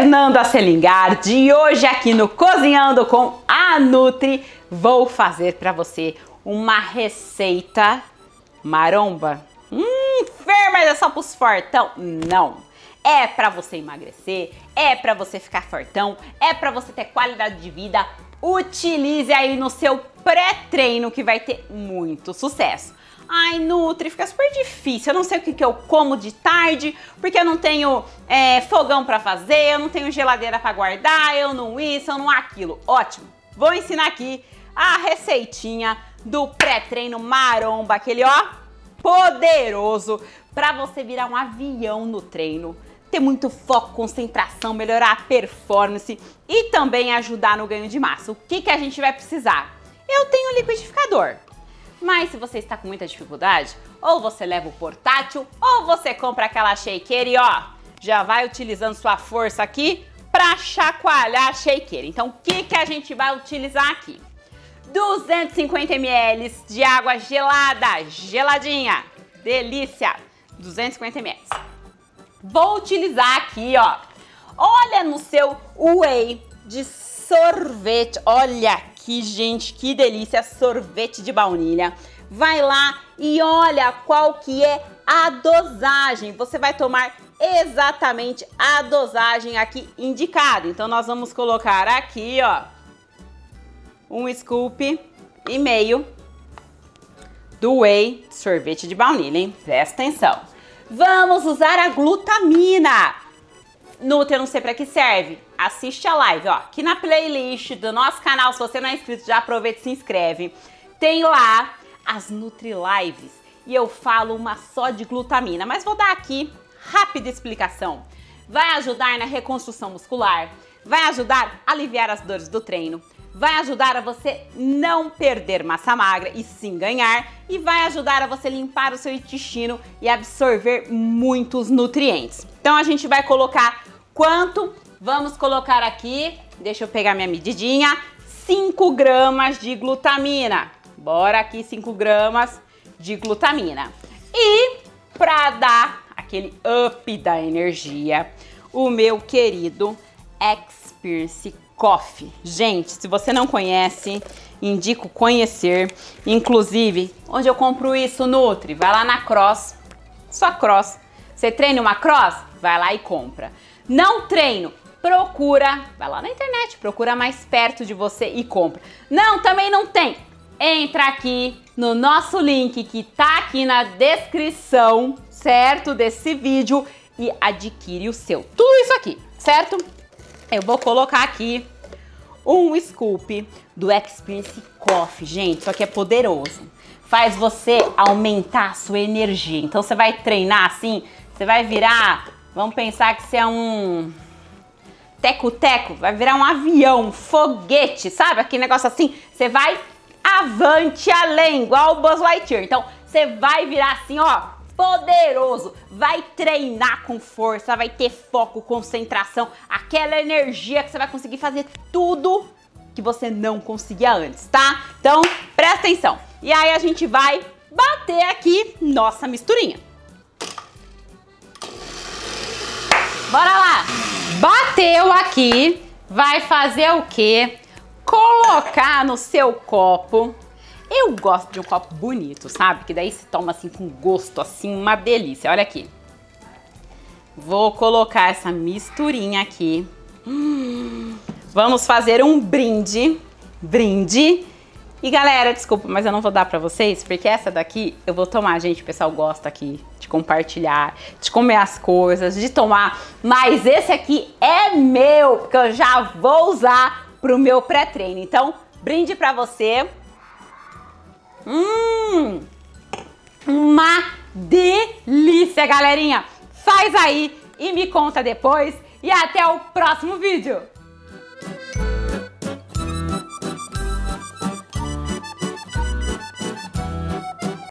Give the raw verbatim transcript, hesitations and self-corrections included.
Fernanda Selingardi e hoje aqui no Cozinhando com a Nutri vou fazer para você uma receita maromba. Hum, Fer, mas é só pros fortão? Não, é para você emagrecer, é para você ficar fortão, é para você ter qualidade de vida. Utilize aí no seu pré-treino que vai ter muito sucesso. Ai, Nutri, fica super difícil, eu não sei o que, que eu como de tarde, porque eu não tenho é, fogão pra fazer, eu não tenho geladeira pra guardar, eu não isso, eu não aquilo. Ótimo, vou ensinar aqui a receitinha do pré-treino maromba, aquele ó, poderoso, pra você virar um avião no treino, ter muito foco, concentração, melhorar a performance e também ajudar no ganho de massa. O que, que a gente vai precisar? Eu tenho liquidificador. Mas se você está com muita dificuldade, ou você leva o portátil, ou você compra aquela shakeira e ó, já vai utilizando sua força aqui para chacoalhar a shakeira. Então o que, que a gente vai utilizar aqui? duzentos e cinquenta mililitros de água gelada, geladinha, delícia, duzentos e cinquenta mililitros. Vou utilizar aqui, ó, olha no seu whey de sorvete, olha aqui, gente, que delícia, sorvete de baunilha. Vai lá e olha qual que é a dosagem. Você vai tomar exatamente a dosagem aqui indicada. Então nós vamos colocar aqui, ó, um scoop e meio do whey sorvete de baunilha, hein? Presta atenção. Vamos usar a glutamina. Nutri, eu não sei para que serve. Assiste a live, ó, aqui na playlist do nosso canal. Se você não é inscrito, já aproveita e se inscreve. Tem lá as Nutri Lives e eu falo uma só de glutamina, mas vou dar aqui rápida explicação. Vai ajudar na reconstrução muscular, vai ajudar a aliviar as dores do treino, vai ajudar a você não perder massa magra e sim ganhar, e vai ajudar a você limpar o seu intestino e absorver muitos nutrientes. Então a gente vai colocar quanto? Vamos colocar aqui, deixa eu pegar minha medidinha, cinco gramas de glutamina. Bora aqui, cinco gramas de glutamina. E para dar aquele up da energia, o meu querido Experience Coffee. Gente, se você não conhece, indico conhecer. Inclusive, onde eu compro isso, Nutri? Vai lá na Cross, só Cross. Você treina uma Cross? Vai lá e compra. Não treino? Procura, vai lá na internet, procura mais perto de você e compra. Não, também não tem. Entra aqui no nosso link que tá aqui na descrição, certo? Desse vídeo e adquire o seu. Tudo isso aqui, certo? Eu vou colocar aqui um scoop do Experience Coffee. Gente, isso aqui é poderoso. Faz você aumentar a sua energia. Então você vai treinar assim, você vai virar, vamos pensar que você é um teco-teco, vai virar um avião, um foguete, sabe? Aquele negócio assim, você vai avante além, igual o Buzz Lightyear. Então, você vai virar assim, ó, poderoso, vai treinar com força, vai ter foco, concentração, aquela energia que você vai conseguir fazer tudo que você não conseguia antes, tá? Então, presta atenção. E aí a gente vai bater aqui nossa misturinha. Bora lá! Bateu aqui, vai fazer o quê? Colocar no seu copo. Eu gosto de um copo bonito, sabe? Que daí se toma assim com gosto, assim, uma delícia. Olha aqui. Vou colocar essa misturinha aqui. Hum, vamos fazer um brinde. Brinde. E galera, desculpa, mas eu não vou dar pra vocês, porque essa daqui eu vou tomar. Gente, o pessoal gosta aqui de compartilhar, de comer as coisas, de tomar. Mas esse aqui é meu, porque eu já vou usar pro meu pré-treino. Então, brinde pra você. Hum, uma delícia, galerinha. Faz aí e me conta depois. E até o próximo vídeo.